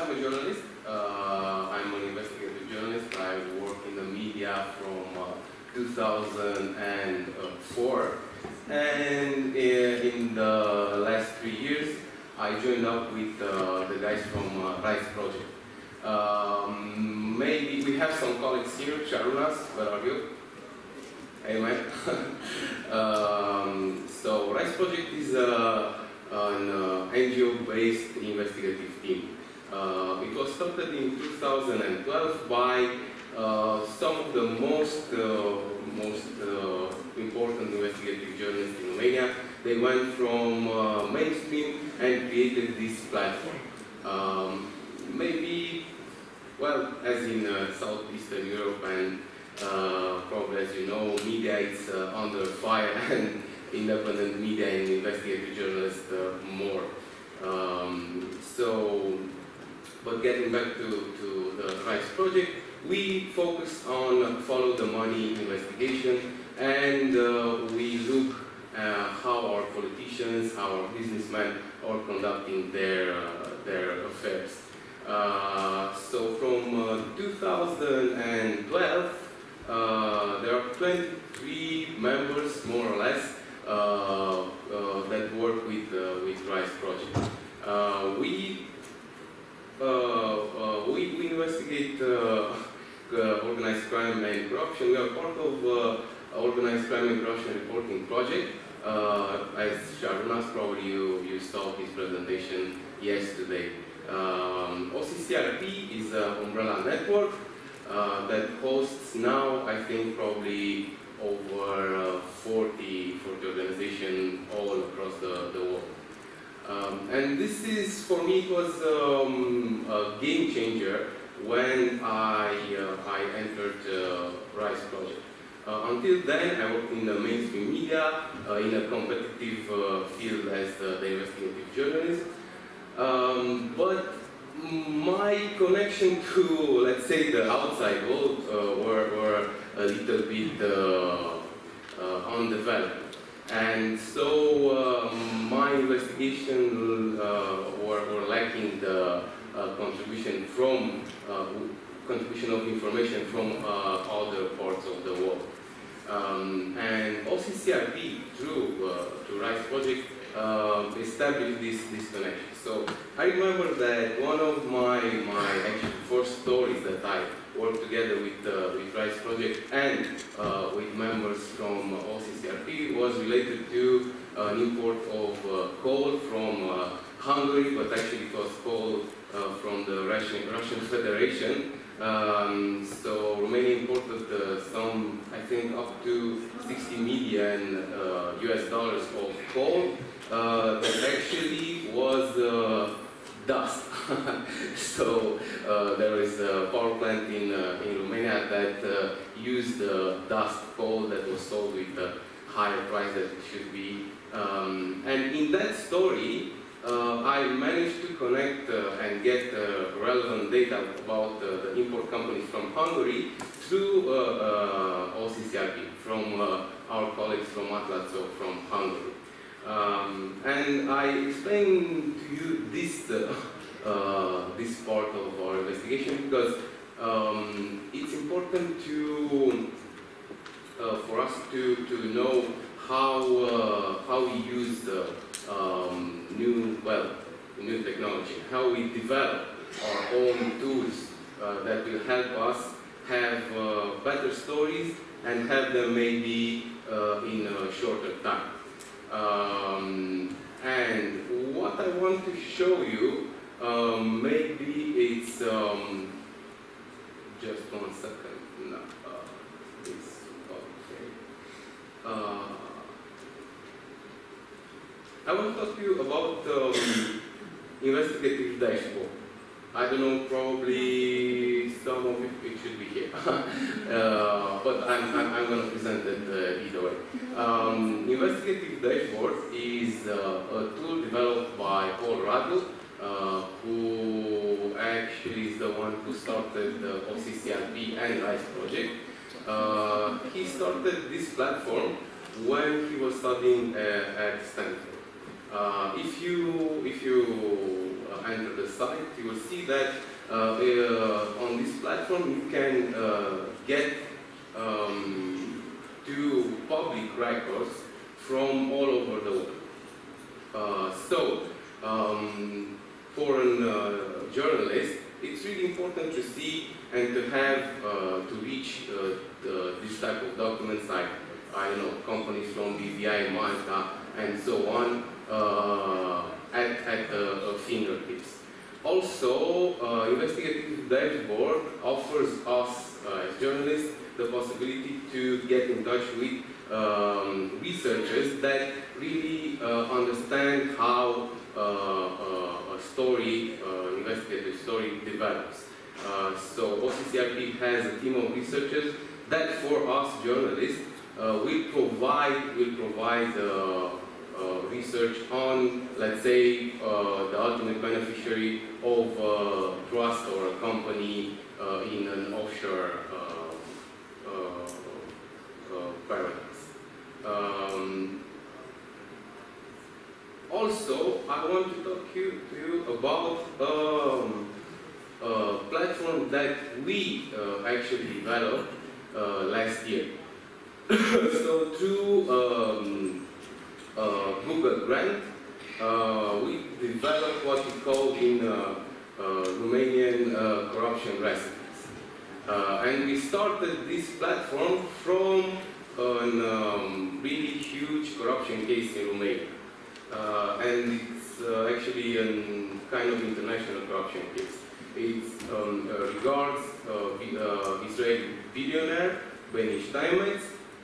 I'm a journalist. I'm an investigative journalist. I work in the media from 2004. And in the last 3 years, I joined up with the guys from RISE project. Maybe we have some colleagues here. Sharunas, where are you? Amen. So RISE project is an NGO-based investigative team. It was started in 2012 by some of the most important investigative journalists in Romania. They went from mainstream and created this platform. Maybe, well, as in Southeastern Europe and probably as you know, media is under fire and independent media and investigative journalists more. But getting back to the RISE project, we focus on follow the money investigation, and we look how our politicians, how our businessmen are conducting their affairs. So from 2012, there are 23 members, more or less, that work with RISE project. We investigate organized crime and corruption. We are part of Organized Crime and Corruption Reporting Project. As Sharunas, probably you saw his presentation yesterday. OCCRP is an umbrella network that hosts now, I think, probably over 40 organizations all across the world. And this is, for me, it was a game changer when I entered RISE project. Until then, I worked in the mainstream media, in a competitive field as the investigative journalist. But my connection to, let's say, the outside world were a little bit undeveloped. And so my investigation were lacking the contribution of information from other parts of the world. And OCCRP, through RISE project, established this connection. So I remember that one of my actually first stories that I worked together with RISE project and with members from OCCRP was related to an import of coal from Hungary, but actually it was coal from the Russian Federation. So Romania imported some, I think, up to 60 million US dollars of coal that actually was dust. So there is a power plant in Romania that used dust coal that was sold with a higher price than it should be. And in that story, I managed to connect and get relevant data about the import companies from Hungary through OCCRP, from our colleagues from Atlazo from Hungary. And I explained to you this part of our investigation because it's important for us to know how we use new technology, how we develop our own tools that will help us have better stories and have them maybe in a shorter time. And what I want to show you, maybe it's just 1 second. No, it's okay. I want to talk to you about investigative dashboard. I don't know, probably some of it should be here, but I'm going to present it either way. Investigative dashboard is a tool developed by Paul Radl, who actually is the one who started the OCCRP and RISE project. He started this platform when he was studying at Stanford. If you enter the site, you will see that on this platform you can get to public records from all over the world. For a journalist, it's really important to see and to have, to reach this type of documents like, I don't know, companies from BVI, Malta, and so on, at fingertips. Also, Investigative Dashboard offers us, as journalists, the possibility to get in touch with researchers that really understand how a story, investigative story develops. So OCCRP has a team of researchers that, for us journalists, will provide research on, let's say, the ultimate beneficiary of trust or a company in an offshore paradise. Also, I want to talk to you about a platform that we actually developed last year. So through Google Grant, we developed what we call in Romanian corruption recipes. And we started this platform from a really huge corruption case in Romania. And it's actually a kind of international corruption case. It regards Israeli billionaire Benny Steinmetz,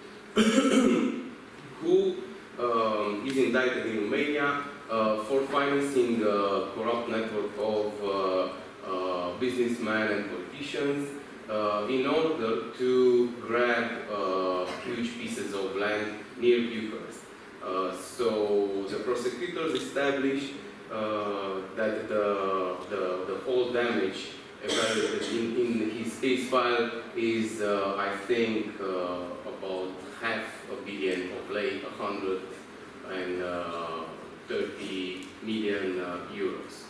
who is indicted in Romania for financing a corrupt network of businessmen and politicians in order to grab huge pieces of land near Bucharest. So the prosecutors established that the whole damage evaluated in his case file is, I think, about $500 million of lei, 130 million euros.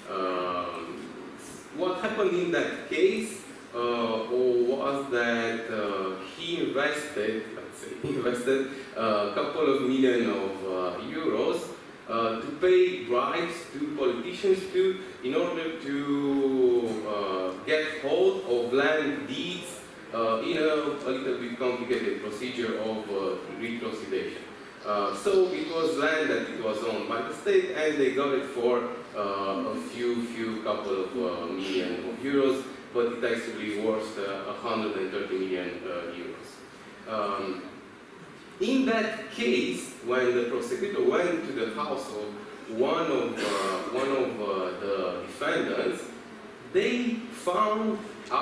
What happened in that case was that he invested, let's say, a couple of million of euros to pay bribes to politicians in order to get hold of land deeds in a little bit complicated procedure of retrocedation. So it was land that it was owned by the state, and they got it for a couple of million of euros, but it actually worth 130 million euros. In that case, when the prosecutor went to the house of one of the defendants, they found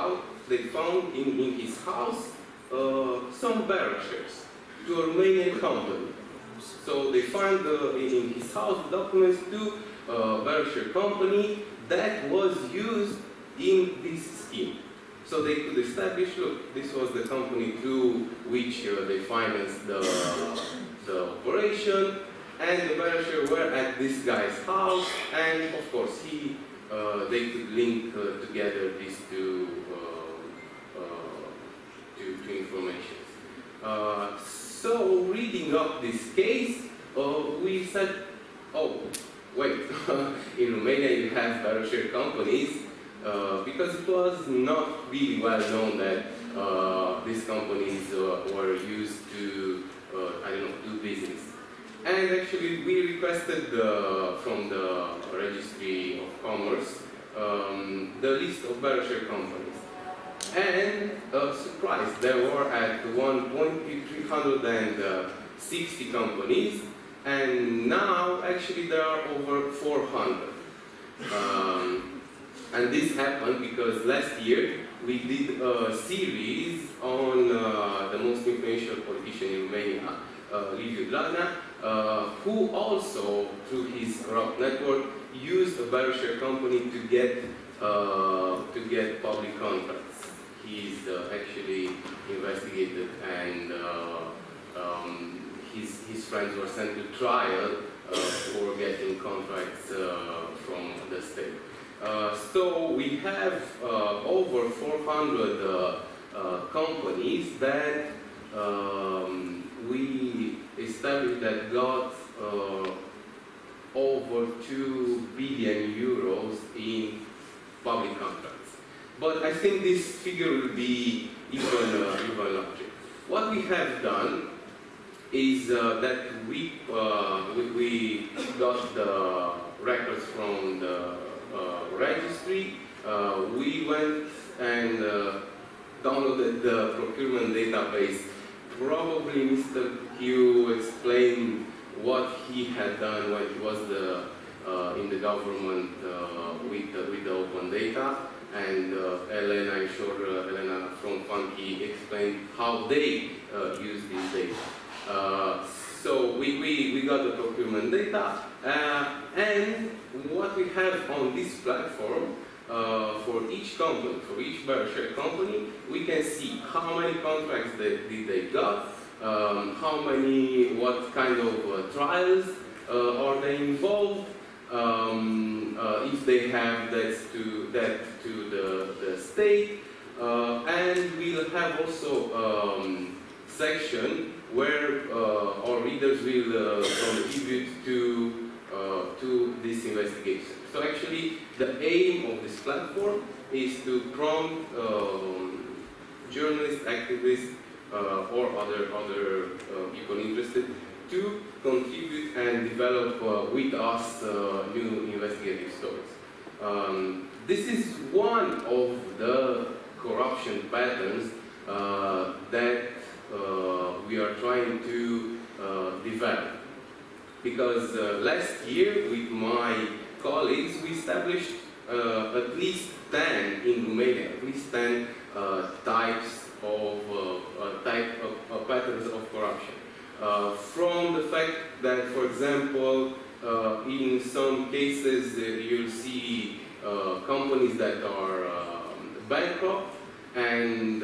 in his house some bearer shares to a Romanian company. So they found in his house documents to a bearer share company that was used in this scheme. So they could establish, look, this was the company through which they financed the operation, and the bearer share were at this guy's house, and of course they could link together these two information. So reading up this case, we said, oh, wait, in Romania you have bearer share companies, because it was not really well known that these companies were used to, I don't know, do business. And actually we requested from the Registry of Commerce the list of bearer share companies. And surprise, there were at one point 360 companies, and now actually there are over 400. And this happened because last year we did a series on the most influential politician in Romania, Liviu Dragnea, who also, through his corrupt network, used a bearer share company to get public contracts. He's actually investigated, and his friends were sent to trial for getting contracts from the state. So we have over 400 companies that we established that got over 2 billion euros in public contracts. But I think this figure will be even larger. What we have done is that we got the records from the registry. We went and downloaded the procurement database. Probably Mr. Q explained what he had done when he was in the government with the open data, and Elena, I'm sure Elena from Funky explained how they use this data. So we got the procurement data, and what we have on this platform for each company, for each share company, we can see how many contracts did they got, how many, what kind of trials are they involved, if they have that to the state, and we'll have also section where our readers will contribute to this investigation. So actually, the aim of this platform is to prompt journalists, activists, or other people interested to contribute and develop with us new investigative stories. This is one of the corruption patterns that we are trying to develop. Because last year, with my colleagues, we established at least 10 in Romania, at least 10 types of patterns of corruption. From the fact that, for example, in some cases you'll see companies that are bankrupt, and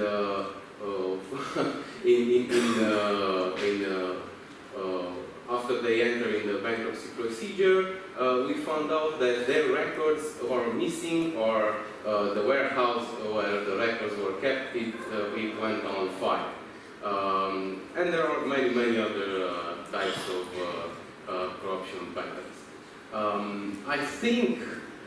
after they enter in the bankruptcy procedure, we found out that their records are missing, or the warehouse where the records were kept, it went on fire. And there are many other types of corruption patterns. I think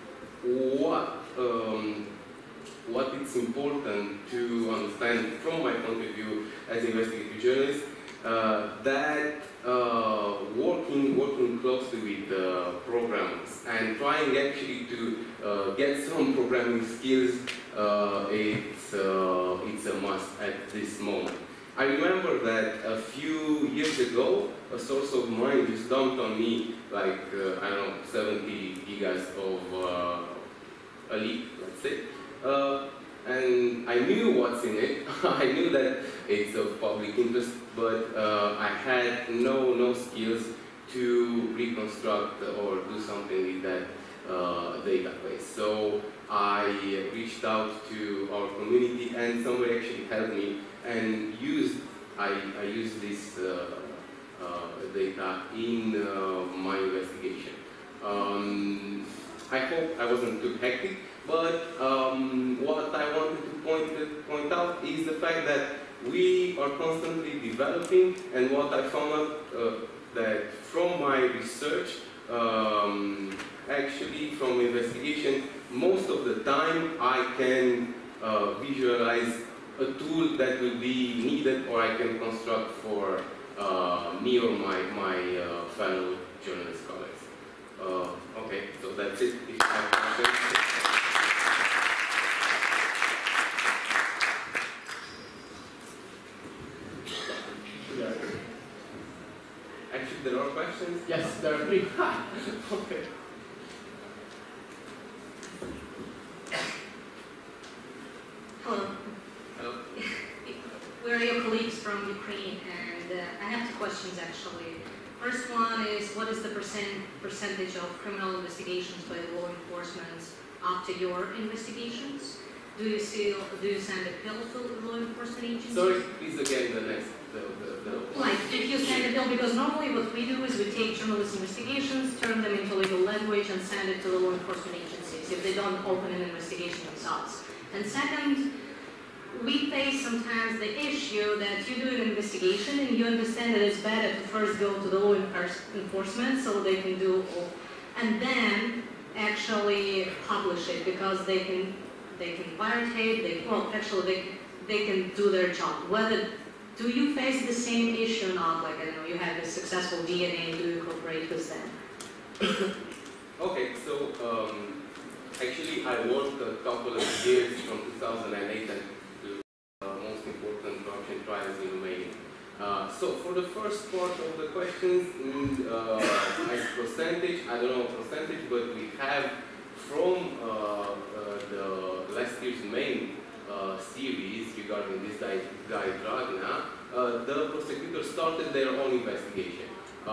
what it's important to understand from my point of view as investigative journalist, that working closely with programmers and trying actually to get some programming skills, it's a must at this moment. I remember that a few years ago, a source of mine just dumped on me like, I don't know, 70 gigas of a leak, let's say. And I knew what's in it. I knew that it's of public interest, but I had no skills to reconstruct or do something with that database. So I reached out to our community, and somebody actually helped me and I used this data in my investigation. I hope I wasn't too hectic, but what I wanted to point out is the fact that we are constantly developing, and what I found out that from my research, actually from investigation, most of the time I can visualize a tool that will be needed, or I can construct for me or my fellow journalist colleagues. Okay, so that's it. If you have questions. Actually, there are questions? Yes, there are 3. Okay. Hello. Hello. We're your colleagues from Ukraine, and I have 2 questions actually. First one is, what is the percentage of criminal investigations by law enforcement after your investigations? do you send appeal to law enforcement agencies? Sorry, please again the next. Like, if you send a bill, because normally what we do is we take journalist investigations, turn them into legal language, and send it to the law enforcement agencies if they don't open an investigation themselves. And second, we face sometimes the issue that you do an investigation and you understand that it's better to first go to the law enforcement so they can do, and then actually publish it because they can wiretap, they can do their job. Do you face the same issue or not? Like, I don't know, you have a successful DNA, do you cooperate with them? Okay, so actually I worked a couple of years from 2008 and to most important corruption trials in Romania. So for the first part of the questions, as percentage, I don't know percentage, but we have from the last year's main series regarding this guy Dragna, the prosecutor started their own investigation.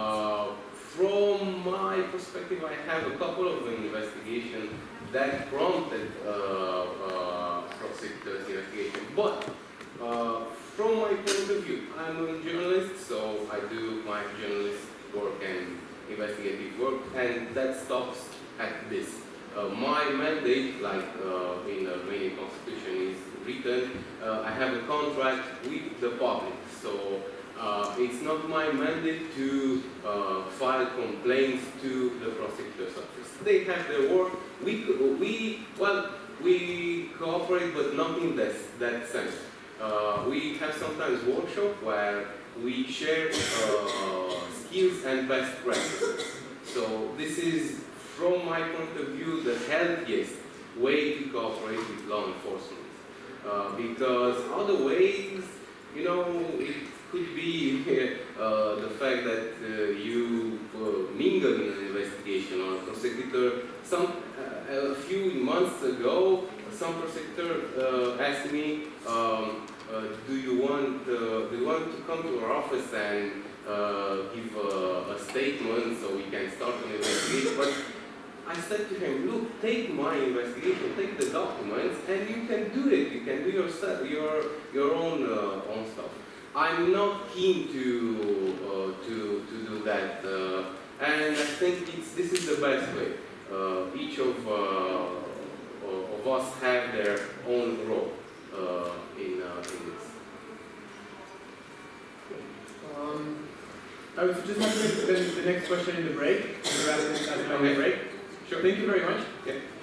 From my perspective, I have a couple of investigations that prompted prosecutor's investigation. But from my point of view, I'm a journalist, so I do my journalist work and investigative work, and that stops at this. My mandate, like in the Romanian constitution is written, I have a contract with the public. So it's not my mandate to file complaints to the prosecutor's office. They have their work. We cooperate, but not in that sense. We have sometimes workshops where we share skills and best practices. So this is, from my point of view, the healthiest way to cooperate with law enforcement. Because other ways, you know, it could be the fact that you mingle in an investigation or a prosecutor. A few months ago, some prosecutor asked me, do you want to come to our office and give a statement so we can start an investigation? But I said to him, look, take my investigation, take the documents, and you can do it. You can do your own stuff. I'm not keen to do that, and I think this is the best way. Each of us have their own role in this. I was just having the next question in the break. We're at the break. Sure. Thank you very much. Yeah.